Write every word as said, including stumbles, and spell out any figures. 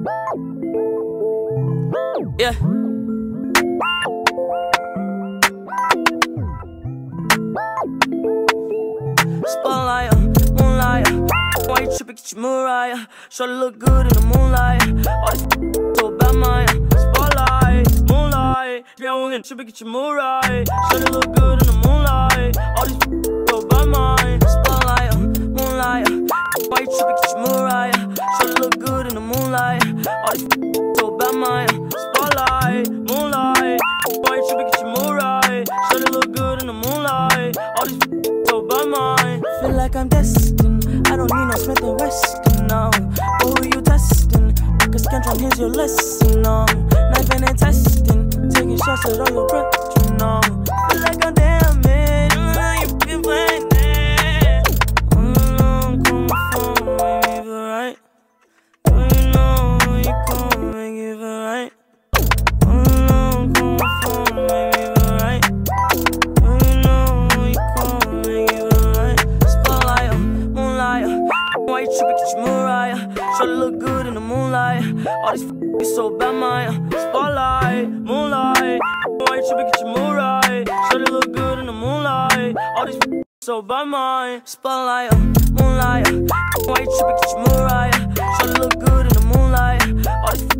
Yeah. Spotlight, moonlight. Why you tripping, get your Mariah? Shorty look good in the moonlight. All this so bad, Maya. Spotlight, moonlight. Yeah, we gonna tripping, get your Mariah. Shorty look good in the moonlight. All this so bad, Maya. Spotlight, moonlight. Why you tripping, get your Mariah? Shorty look good in the moonlight. All this so bad, Maya. Spotlight, moonlight. Why you tripping, get your Mariah? Shorty look good in the moonlight. All this so bad, Maya. Feel like I'm destined. I don't need no Smith and Weston, no. But who you testing? Cause Scantron, here's your lesson, no. Knifing and testing, taking shots at all your brethren, no. Feel like I'm damaged, mm, you fucking playing that. Mm, call my phone, make me feel right. Do you know when you call, make me feel right? Mm, call my phone, make me feel right. Do you know when you call, make me feel right? Spotlight, moonlight. Why you tripping, get your Mariah? Shorty look good in the moonlight. All these f***ing be so bad, Maya. Spotlight, moonlight. Why you tripping, get your Mariah? Shorty look good in the moonlight. All these f***ing so bad, Maya. Spotlight, moonlight. Why you tripping, get your Mariah? Shorty look good in the moonlight. All these